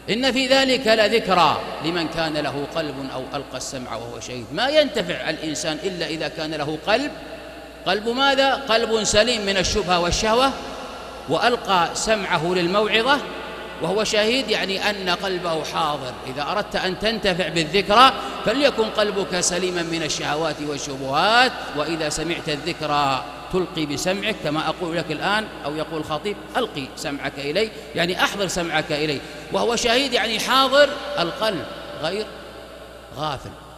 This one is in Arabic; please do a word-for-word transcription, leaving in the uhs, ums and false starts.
إن في ذلك لذكرى لمن كان له قلب أو ألقى السمع وهو شهيد. ما ينتفع الإنسان إلا إذا كان له قلب. قلب ماذا؟ قلب سليم من الشبهة والشهوة، وألقى سمعه للموعظة وهو شهيد، يعني أن قلبه حاضر. إذا أردت أن تنتفع بالذكرى فليكن قلبك سليما من الشهوات والشبهات، وإذا سمعت الذكرى تلقي بسمعك كما أقول لك الآن، أو يقول الخطيب ألقي سمعك إلي، يعني أحضر سمعك إلي، وهو شهيد يعني حاضر القلب غير غافل.